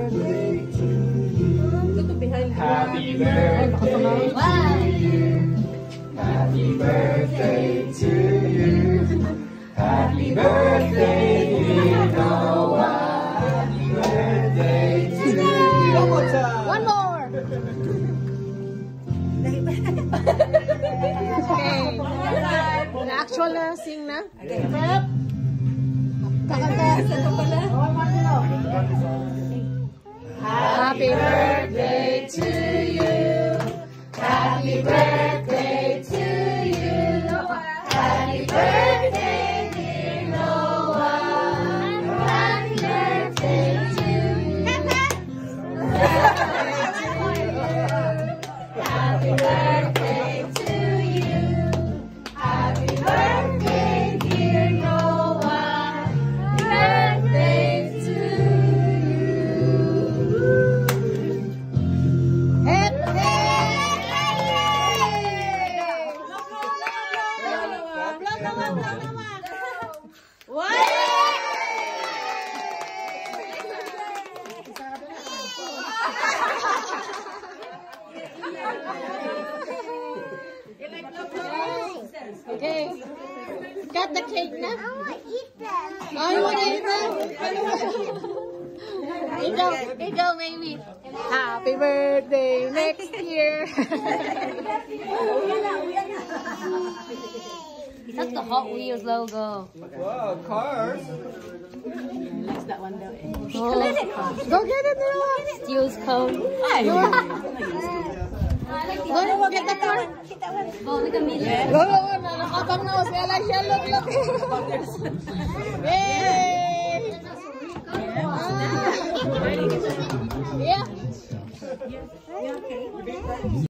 birthday to you. Happy birthday to you. Happy birthday to you. Happy birthday, dear Noah. Happy birthday to you. One more. Okay. The actual na sing na. Okay. Happy birthday to you. Happy birthday to you. Happy birthday, dear Noah. Happy birthday to you. Happy birthday to you. Happy birthday, dear Noah. Birthday to Okay. Got the cake now? I want to eat them. Oh, you want to eat them? Here you go, baby. Happy birthday next year. That's the Hot Wheels logo. Wow, cars. Likes that one though. Oh. Go get it, Noah. Steel's code. Go get that car. Oh, look at me. Go, nakapang nose. Look. Yay! Yeah.